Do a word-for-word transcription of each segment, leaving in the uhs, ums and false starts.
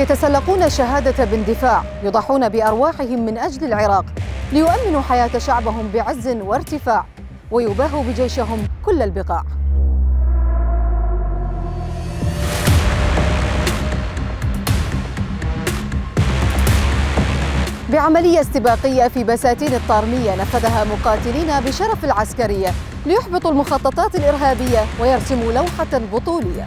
يتسلقون الشهادة باندفاع، يضحون بأرواحهم من أجل العراق ليؤمنوا حياة شعبهم بعز وارتفاع، ويباهوا بجيشهم كل البقاع. بعملية استباقية في بساتين الطارمية نفذها مقاتلين بشرف العسكرية ليحبطوا المخططات الإرهابية ويرسموا لوحة بطولية.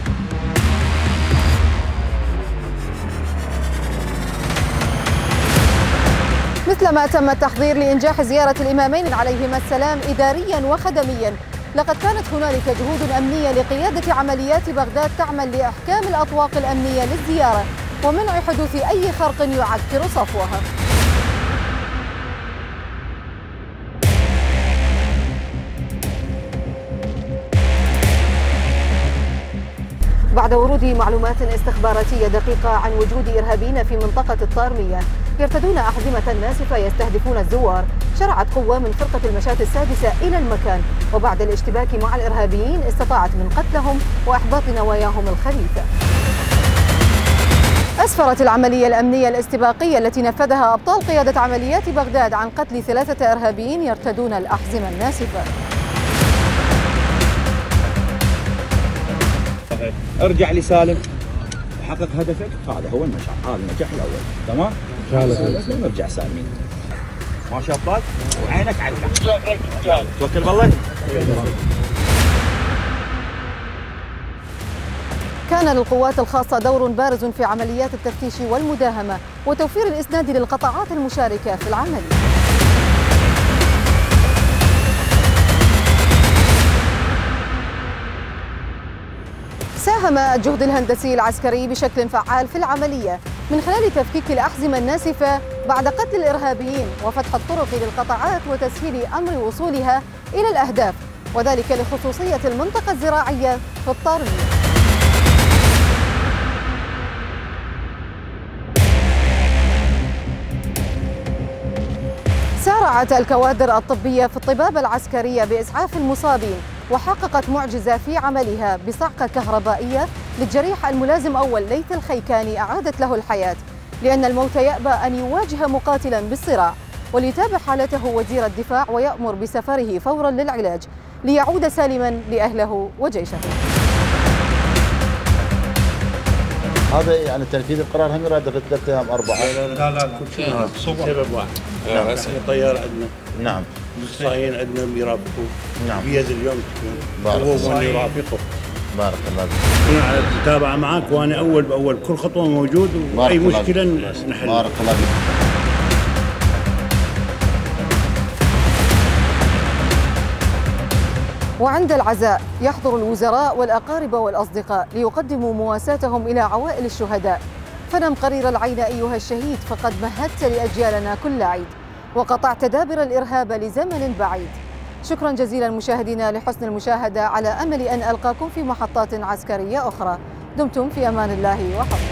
مثلما تم التحضير لإنجاح زيارة الإمامين عليهما السلام إدارياً وخدمياً، لقد كانت هنالك جهود أمنية لقيادة عمليات بغداد تعمل لإحكام الأطواق الأمنية للزيارة ومنع حدوث أي خرق يعكر صفوها. بعد ورود معلومات استخباراتية دقيقة عن وجود إرهابيين في منطقة الطارمية يرتدون أحزمة ناسفة يستهدفون الزوار، شرعت قوة من فرقة المشاة السادسة إلى المكان، وبعد الاشتباك مع الإرهابيين استطاعت من قتلهم وإحباط نواياهم الخبيثة. أسفرت العملية الأمنية الاستباقية التي نفذها أبطال قيادة عمليات بغداد عن قتل ثلاثة إرهابيين يرتدون الأحزمة الناسفة. ارجع لسالم وحقق هدفك، هذا هو النجاح، هذا النجاح الاول. تمام؟ سالم ارجع سالمين. ماشي ابطال؟ وعينك على الكعب. توكل بالله. كان للقوات الخاصة دور بارز في عمليات التفتيش والمداهمة وتوفير الإسناد للقطاعات المشاركة في العمل. ساهم الجهد الهندسي العسكري بشكل فعال في العملية من خلال تفكيك الأحزمة الناسفة بعد قتل الإرهابيين وفتح الطرق للقطاعات وتسهيل أمر وصولها إلى الأهداف، وذلك لخصوصية المنطقة الزراعية في الطارمية. سارعت الكوادر الطبية في الطبابة العسكرية بإسعاف المصابين، وحققت معجزة في عملها بصعقة كهربائية للجريح الملازم أول ليث الخيكاني أعادت له الحياة، لأن الموت يأبى أن يواجه مقاتلا بالصراع. وليتابع حالته وزير الدفاع ويأمر بسفره فورا للعلاج ليعود سالما لأهله وجيشه. هذا يعني تنفيذ القرار هم يراد في ثلاثة أيام أربعة. لا لا لا كل شيء سبب واحد. نعم. رأسي طيار عندنا. نعم. مصطاين عندنا بيرافقوا. نعم. بيز اليوم بارك الله. هو اللي يرافقه. بارك الله فيك. أنا على المتابعة معك وأنا أول بأول كل خطوة موجود وأي مشكلة نحل. بارك الله فيك. وعند العزاء يحضر الوزراء والأقارب والأصدقاء ليقدموا مواساتهم إلى عوائل الشهداء. فنم قرير العين أيها الشهيد، فقد مهدت لأجيالنا كل عيد وقطعت دابر الإرهاب لزمن بعيد. شكرا جزيلا مشاهدينا لحسن المشاهدة، على أمل أن ألقاكم في محطات عسكرية أخرى. دمتم في أمان الله وحفظه.